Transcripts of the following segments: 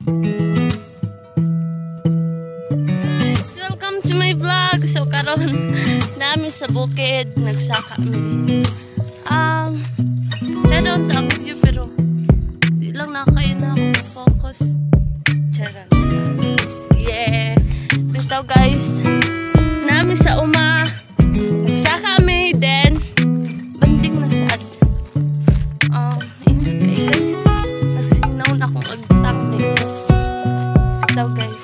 Welcome to my vlog. So karon namin sa bukid nagsaka mi. Charon ang view pero di lang nakain na ako focus. Charon. Yeah. Bitaw guys. Namin sa uma nagsaka mi then banding na sad. Init kay guys. Nagsinaw na akong agtang guys. Bitaw guys.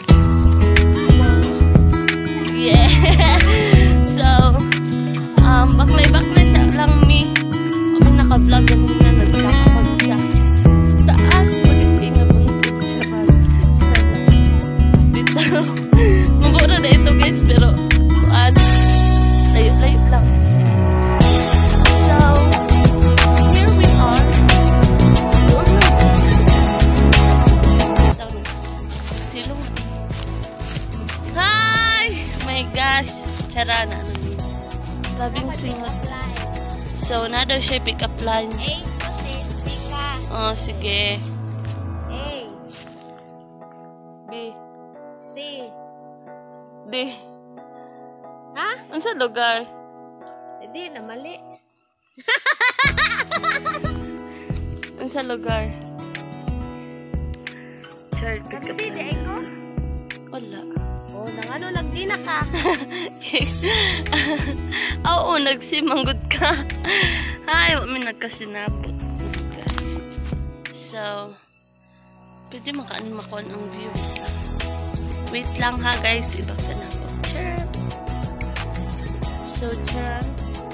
Yeah. So, baklay-baklay sa lang mi. Kami naka-vlog kami na nagkakapag sa taas. Magiging nga bundok siya ba? Dito. Mabura na ito guys, pero layo-layo lang. So, here we are. Doon na. Silong. Hi! My gosh. Chara na ano niya. Labing singot. So, na daw siya pick up lines. Oh, sige. A. B. C. D. Ha? Ano sa lugar? Hindi, na mali. Ano sa lugar? Char, pick up Kasi di lines. ko. Wala. Oh, nang ano, nagdina ka. Oo, nagsimanggod ka. Ay, wami nagkasinabot. So, pwede makaanin makuha ang view. Wait lang ha guys, ibaksan ako. Charan. So, charan.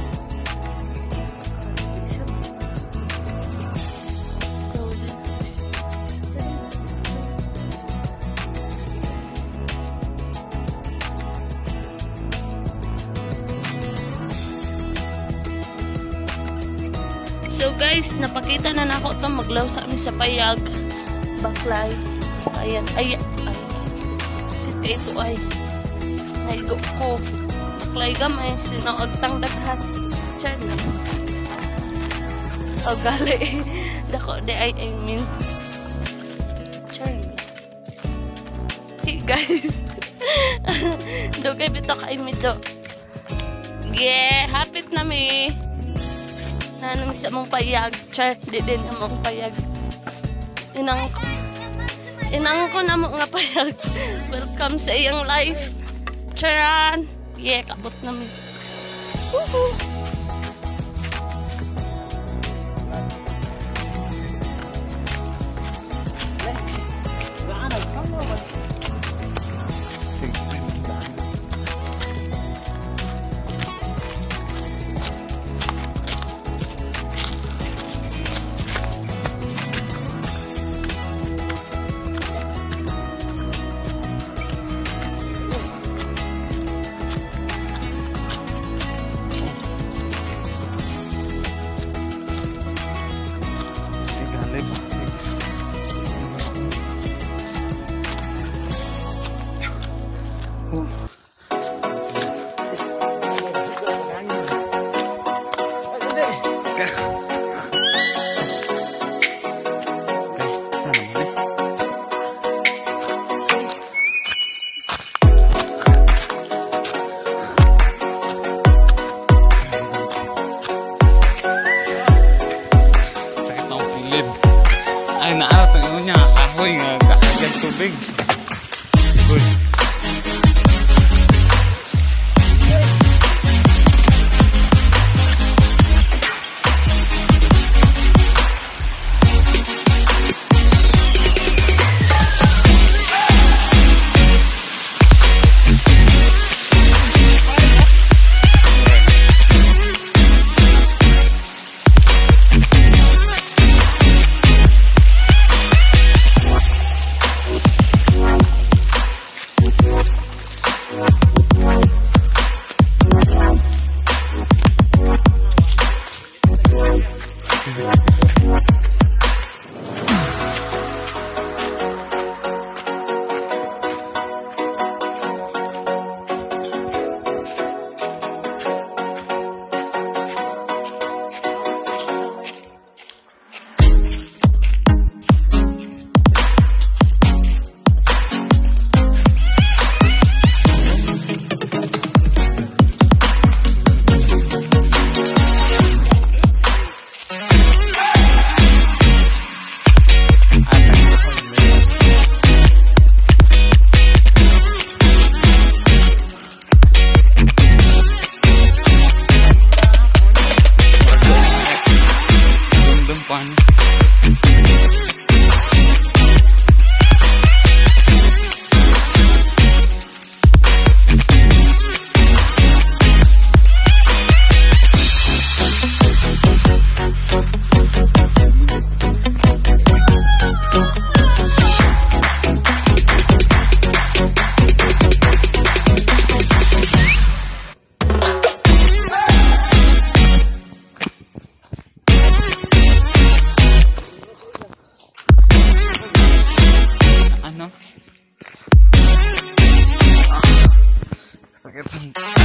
So guys, napakita na ako ito. Maglaw sa amin sa payag. Baklay. Ayan. Ay. Ito ay. Naigo ko. Baklay gamay. Sinaagtang daghan. Char na. O gali. Dako. I mean. Char na. Hey guys. Dugay bito kay mito. Yeah. Hapit na mi. Nanang sa mong payag. Char, di din na mong payag. Inang ko na mong nga payag. Welcome sa iyang life. Charan. Yeah, kabot namin. Woohoo. Ay, naarap ang ino niya, kahoy nga, kakagyan tubig. Good. Sakit.